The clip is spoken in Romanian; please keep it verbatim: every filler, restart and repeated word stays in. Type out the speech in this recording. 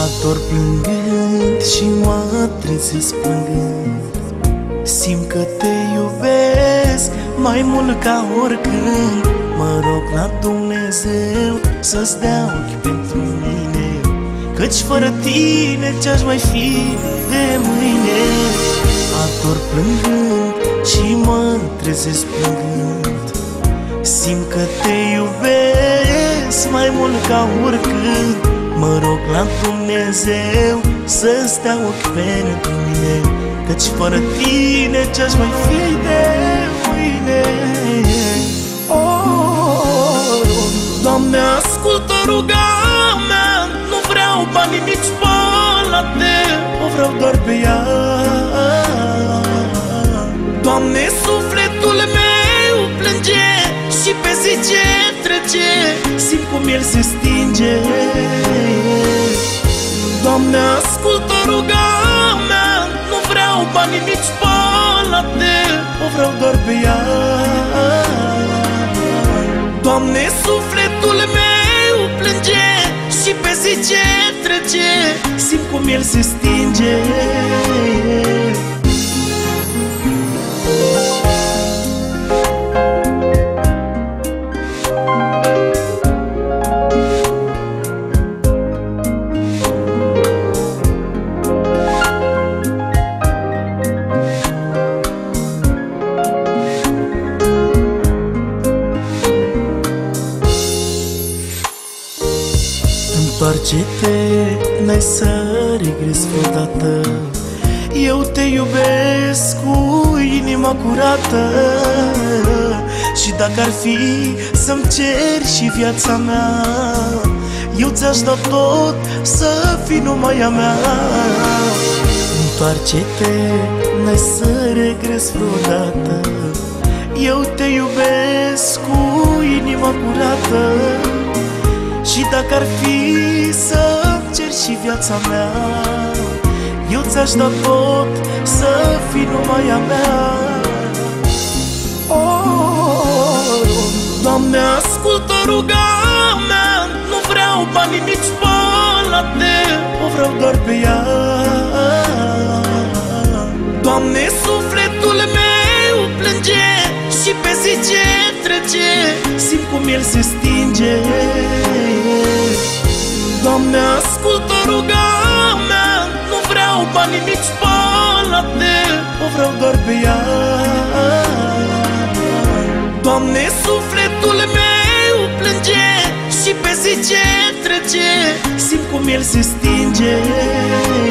Ador plângând și mă trezesc plângând. Simt că te iubesc mai mult ca oricând. Mă rog la Dumnezeu să-ți dea ochi pentru mine, căci fără tine ce-aș mai fi de mâine. Ador plângând și mă trezesc plângând. Simt că te iubesc mai mult ca oricând. Mă rog la Dumnezeu să-ți dea ochi pentru mine, căci fără tine ce-aș mai fi de mâine. Oh, Doamne, ascultă rugarea mea, nu vreau bani nici palate, o vreau doar pe ea. Doamne, sufletul meu plânge și pe zi ce trece simt cum el se stinge. Doamne, ascultă rugarea mea, nu vreau bani nici palate, o vreau doar pe ea. Doamne, sufletul meu plânge și pe zi ce trece simt cum el se stinge. Întoarce-te, n-ai să regrezi vreodată. Eu te iubesc cu inima curată. Și dacă ar fi să-mi ceri și viața mea, eu ți-aș da tot să fii numai a mea. Întoarce-te, n-ai să regrezi vreodată. Eu te iubesc cu inima curată. Și dacă ar fi să-mi ceri și viața mea, eu ți-aș da tot să fii numai a mea. Oh, Doamne, ascultă rugarea mea, nu vreau bani nici palate, o vreau doar pe ea. Doamne, sufletul meu plânge și pe zi ce trece simt cum el se stinge. Doamne, ascultă rugarea mea, nu vreau bani nici palate, o vreau doar pe ea. Doamne, sufletul meu plânge și pe zi ce trece simt cum el se stinge.